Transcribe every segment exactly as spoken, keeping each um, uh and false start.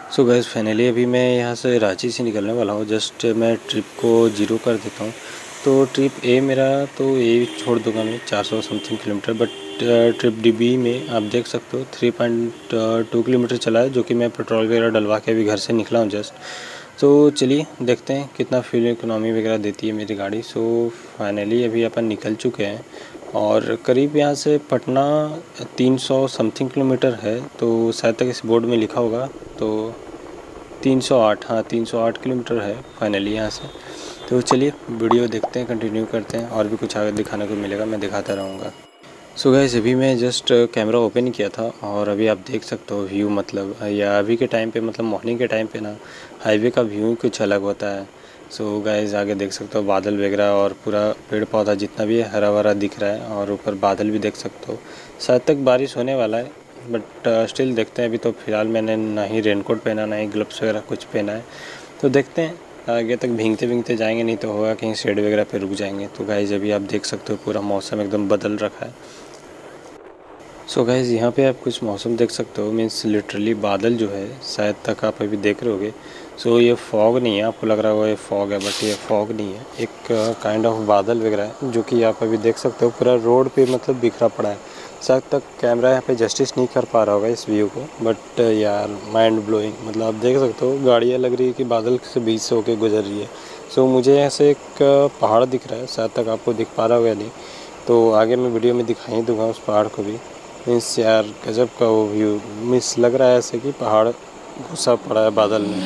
So guys finally अभी मैं यहाँ से रांची से निकलने वाला हूँ। जस्ट मैं ट्रिप को जीरो कर देता हूँ। तो ट्रिप ए मेरा तो ए छोड़ दूंगा मैं चार सौ something kilometre, but trip D B में आप देख सकते हो थ्री पॉइंट टू किलोमीटर चला है, जो कि मैं पेट्रोल वगैरह डलवा के अभी घर से निकला हूँ जस्ट। तो चलिए देखते हैं कितना फ्यूल इकोनॉमी वगैरह देती है मेरी गाड़ी। सो फाइनली अभी अपन निकल चुके हैं और करीब यहाँ से पटना तीन सौ समथिंग किलोमीटर है। तो शायद तक इस बोर्ड में लिखा होगा, तो तीन सौ आठ, हाँ तीन सौ आठ किलोमीटर है फाइनली यहाँ से। तो चलिए वीडियो देखते हैं, कंटिन्यू करते हैं, और भी कुछ आगे दिखाने को मिलेगा मैं दिखाता रहूँगा। सो गाइस अभी मैं जस्ट कैमरा ओपन किया था और अभी आप देख सकते हो व्यू, मतलब या अभी के टाइम पे मतलब मॉर्निंग के टाइम पे ना हाईवे का व्यू कुछ अलग होता है। सो गाइस आगे देख सकते हो बादल वगैरह और पूरा पेड़ पौधा जितना भी है हरा भरा दिख रहा है, और ऊपर बादल भी देख सकते हो। शायद तक बारिश होने वाला है, बट स्टिल देखते हैं। अभी तो फ़िलहाल मैंने ना ही रेनकोट पहना ना ही ग्लव्स वगैरह कुछ पहना है, तो देखते हैं आगे तक भीगते भीगते जाएंगे, नहीं तो होगा कहीं शेड वगैरह पे रुक जाएंगे। तो गाइस अभी आप देख सकते हो पूरा मौसम एकदम बदल रखा है। सो so गाइज़ यहाँ पे आप कुछ मौसम देख सकते हो, मीन्स लिटरली बादल जो है शायद तक आप अभी देख रहे होगे। सो so ये फॉग नहीं है, आपको लग रहा होगा ये फॉग है, बट ये फॉग नहीं है, एक काइंड ऑफ बादल वगैरह है जो कि आप अभी देख सकते हो पूरा रोड पे मतलब बिखरा पड़ा है। शायद तक कैमरा यहाँ पे जस्टिस नहीं कर पा रहा होगा इस व्यू को, बट यार माइंड ब्लोइंग, मतलब आप देख सकते हो गाड़ियाँ लग रही है कि बादल से बीच से होके गुजर रही है। सो so मुझे यहाँ से एक पहाड़ दिख रहा है, शायद तक आपको दिख पा रहा होगा नहीं, तो आगे मैं वीडियो में दिखाई दूँगा उस पहाड़ को भी। मीन्स यार गजब का वो व्यू, मीन्स लग रहा है ऐसे कि पहाड़ घुसा पड़ा है बादल में।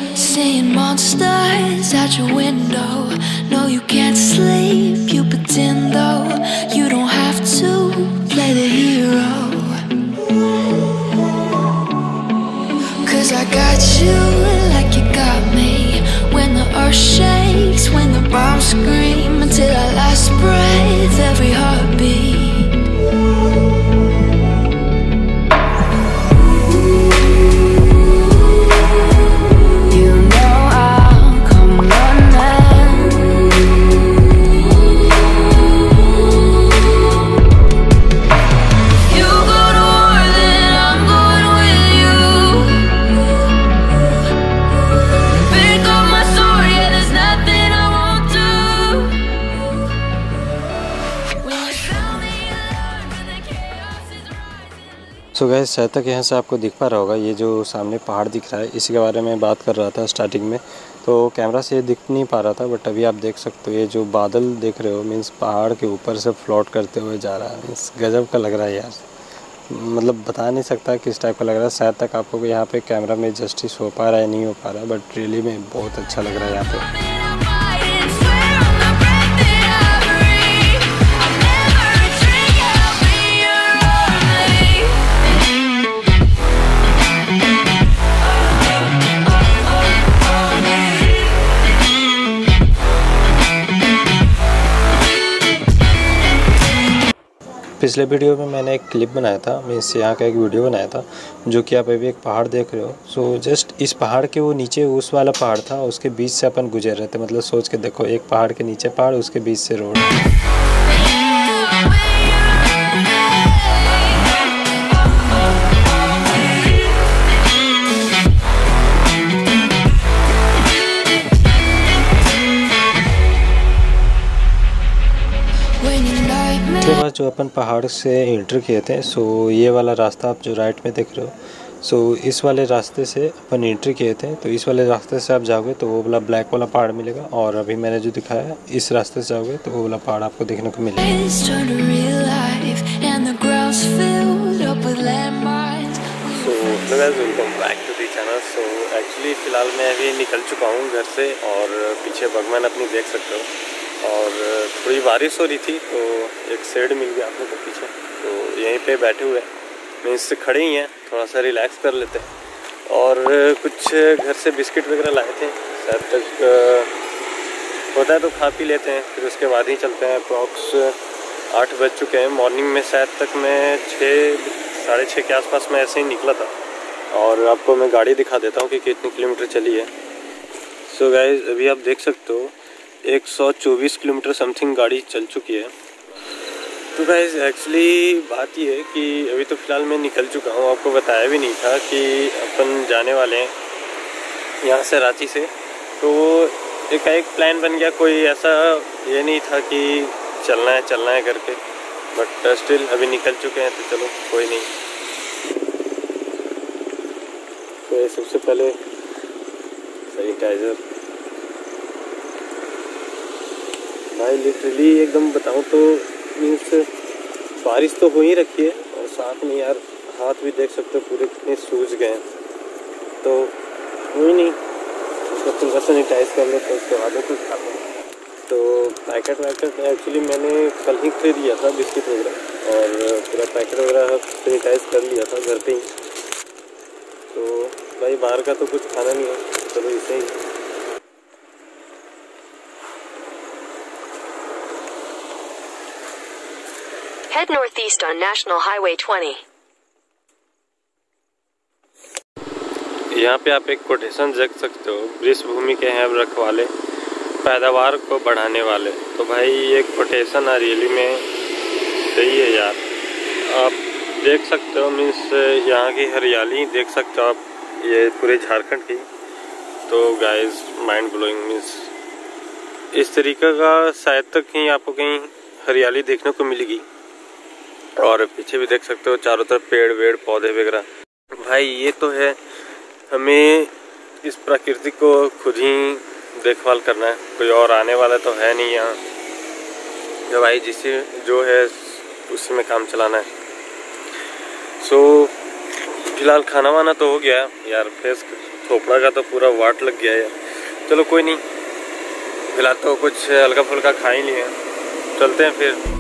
सो गाइस शायद तक यहाँ से आपको दिख पा रहा होगा ये जो सामने पहाड़ दिख रहा है, इसी के बारे में बात कर रहा था स्टार्टिंग में। तो कैमरा से ये दिख नहीं पा रहा था, बट अभी आप देख सकते हो ये जो बादल देख रहे हो, मीन्स पहाड़ के ऊपर से फ्लोट करते हुए जा रहा है। मीन्स गजब का लग रहा है यार, मतलब बता नहीं सकता किस टाइप का लग रहा है। शायद तक आपको यहाँ पे कैमरा में जस्टिस हो पा रहा है नहीं हो पा रहा है, बट रियली में बहुत अच्छा लग रहा है यहाँ पे। पिछले वीडियो में मैंने एक क्लिप बनाया था, मीन्स यहाँ का एक वीडियो बनाया था, जो कि आप अभी एक पहाड़ देख रहे हो। सो जस्ट इस पहाड़ के वो नीचे उस वाला पहाड़ था, उसके बीच से अपन गुजर रहे थे। मतलब सोच के देखो, एक पहाड़ के नीचे पहाड़, उसके बीच से रोड। उसके बाद जो अपन पहाड़ से एंटर किए थे, सो ये वाला रास्ता आप जो राइट में देख रहे हो, सो इस वाले रास्ते से अपन एंट्री किए थे। तो इस वाले रास्ते से आप जाओगे तो वो वाला ब्लैक वाला पहाड़ मिलेगा, और अभी मैंने जो दिखाया है इस रास्ते से जाओगे तो वो वाला पहाड़ आपको देखने को मिलेगा। So welcome back to the channel. So actually फ़िलहाल मैं अभी निकल चुका हूँ घर से, और पीछे बगमन अपनी देख सकते हो, और थोड़ी बारिश हो रही थी तो एक शेड मिल गया आप लोगों को पीछे, तो यहीं पे बैठे हुए मैं इससे खड़े ही हैं, थोड़ा सा रिलैक्स कर लेते हैं। और कुछ घर से बिस्किट वगैरह लाए थे, शायद तक होता है तो खा पी लेते हैं, फिर उसके बाद ही चलते हैं। अप्रॉक्स आठ बज चुके हैं मॉर्निंग में, शायद तक मैं छः साढ़े छः के आसपास में ऐसे ही निकला था। और आपको मैं गाड़ी दिखा देता हूँ कि कितनी किलोमीटर चली है। सो so गाइस अभी आप देख सकते हो एक सौ चौबीस किलोमीटर समथिंग गाड़ी चल चुकी है। तो गाइस एक्चुअली बात ये है कि अभी तो फ़िलहाल मैं निकल चुका हूँ, आपको बताया भी नहीं था कि अपन जाने वाले हैं। यहाँ से रांची से। तो एक एक प्लान बन गया, कोई ऐसा ये नहीं था कि चलना है चलना है करके, बट स्टिल अभी निकल चुके हैं तो चलो कोई नहीं। तो सबसे पहले सैनिटाइज़र, भाई लिटरली एकदम बताऊँ तो मीन्स बारिश तो हो ही रखी है और साथ में यार हाथ भी देख सकते हो पूरे कितने सूज गए हैं। तो कोई नहीं, उसको पूरा सैनिटाइज कर लो तो उसके बाद में कुछ खाते हैं। तो पैकेट वैकेट एक्चुअली मैंने कल ही खरीद लिया था बिस्किट वगैरह, और पूरा पैकेट वगैरह सैनिटाइज कर लिया था घर पे ही। तो भाई बाहर का तो कुछ खाना नहीं है, चलो इसे ही। Head northeast on National Highway twenty. यहाँ पे आप एक कोटेशन देख सकते हो, वृक्ष भूमि के हैं रखवाले, पैदावार को बढ़ाने वाले। तो भाई ये कोटेशन है रियली में सही है यार। आप देख सकते हो मीन्स यहाँ की हरियाली देख सकते हो आप, ये पूरे झारखंड की। तो गाइस माइंड ब्लोइंग मीन्स इस तरीके का शायद तक कहीं आपको कहीं हरियाली देखने को मिलेगी। और पीछे भी देख सकते हो चारों तरफ पेड़ वेड़ पौधे वगैरह। भाई ये तो है, हमें इस प्रकृति को खुद ही देखभाल करना है, कोई और आने वाला तो है नहीं यहाँ। जो भाई जिसे जो है उसी में काम चलाना है। सो फिलहाल खाना वाना तो हो गया यार, फेस थोपड़ा का तो पूरा वाट लग गया है। चलो कोई नहीं, फिलहाल तो कुछ हल्का फुल्का खा ही लिए, चलते हैं फिर।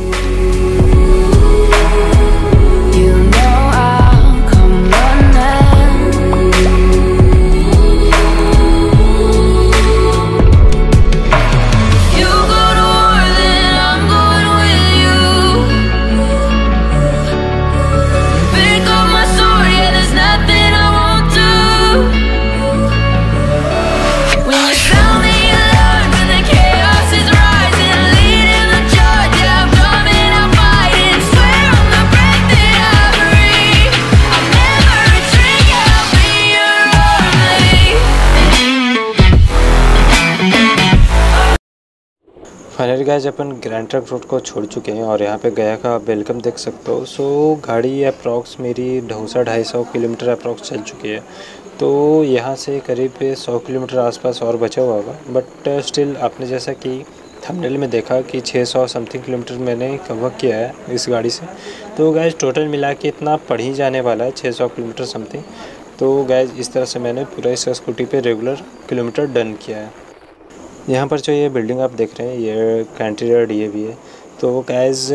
फाइनली गाइस अपन ग्रैंड ट्रंक रोड को छोड़ चुके हैं और यहाँ पे गया का वेलकम देख सकते हो। सो गाड़ी अप्रॉक्स मेरी ढाई ढाई सौ किलोमीटर अप्रॉक्स चल चुकी है। तो यहाँ से करीब सौ किलोमीटर आसपास और बचा हुआ होगा, बट स्टिल आपने जैसा कि थंबनेल में देखा कि छह सौ समथिंग किलोमीटर मैंने कवर किया है इस गाड़ी से। तो गाइस टोटल मिला के इतना पड़ ही जाने वाला है छह सौ किलोमीटर समथिंग। तो गाइस इस तरह से मैंने पूरा इस स्कूटी पे रेगुलर किलोमीटर डन किया है। यहाँ पर जो ये बिल्डिंग आप देख रहे हैं ये कैंटीरियर डी ए वी है। तो गाइस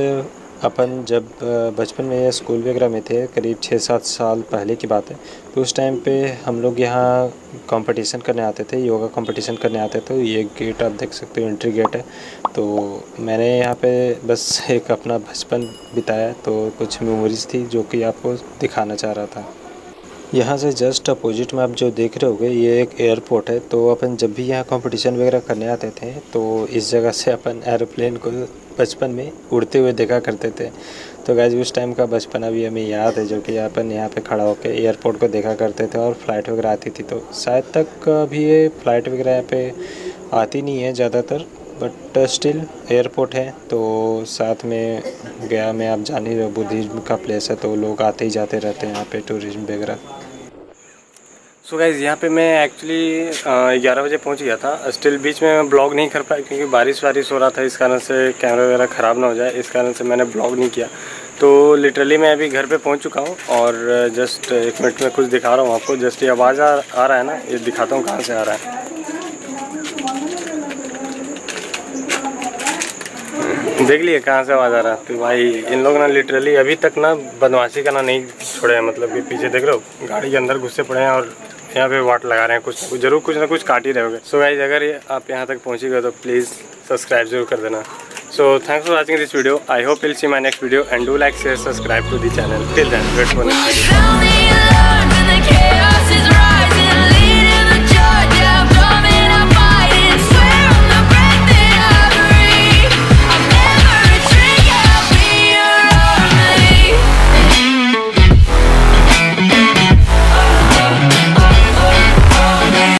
अपन जब बचपन में स्कूल वगैरह में थे, करीब छः सात साल पहले की बात है, तो उस टाइम पे हम लोग यहाँ कंपटीशन करने आते थे, योगा कंपटीशन करने आते थे। तो ये गेट आप देख सकते हो, एंट्री गेट है। तो मैंने यहाँ पे बस एक अपना बचपन बिताया, तो कुछ मेमोरीज़ थी जो कि आपको दिखाना चाह रहा था। यहाँ से जस्ट अपोजिट में आप जो देख रहे होगे ये एक एयरपोर्ट है। तो अपन जब भी यहाँ कंपटीशन वगैरह करने आते थे तो इस जगह से अपन एरोप्लेन को बचपन में उड़ते हुए देखा करते थे। तो गाइस उस टाइम का बचपना भी हमें याद है, जो कि अपन यहाँ पे खड़ा होकर एयरपोर्ट को देखा करते थे और फ्लाइट वगैरह आती थी। तो शायद तक अभी ये फ़्लाइट वगैरह यहाँ पे आती नहीं है ज़्यादातर, बट स्टिल एयरपोर्ट है। तो साथ में गया में आप जान ही रहे, बुद्धिज़्म का प्लेस है, तो लोग आते ही जाते रहते हैं यहाँ पे टूरिज्म वगैरह। सो गाइज़ यहाँ पे मैं एक्चुअली ग्यारह बजे पहुँच गया था। स्टिल बीच में मैं ब्लॉग नहीं कर पाया क्योंकि बारिश वारिश हो रहा था, इस कारण से कैमरा वगैरह ख़राब ना हो जाए, इस कारण से मैंने ब्लॉग नहीं किया। तो लिटरली मैं अभी घर पे पहुँच चुका हूँ और जस्ट एक मिनट में कुछ दिखा रहा हूँ आपको। जस्ट ये आवाज़ आ, आ रहा है ना, ये दिखाता हूँ कहाँ से आ रहा है। देख लिए कहाँ से आवाज़ आ रहा है। तो भाई इन लोग ना लिटरली अभी तक ना बदमाशी करना नहीं छोड़े हैं। मतलब कि पीछे देख रहे हो गाड़ी के अंदर घुसे पड़े हैं और यहाँ पे वाट लगा रहे हैं, कुछ कुछ जरूर कुछ ना कुछ काट ही रहे होंगे। सो गाइस अगर ये आप यहाँ तक पहुँचे गए तो प्लीज़ सब्सक्राइब जरूर कर देना। So thanks for watching this video. I hope will see my next video and do like share subscribe to the channel. Till then wait for next video.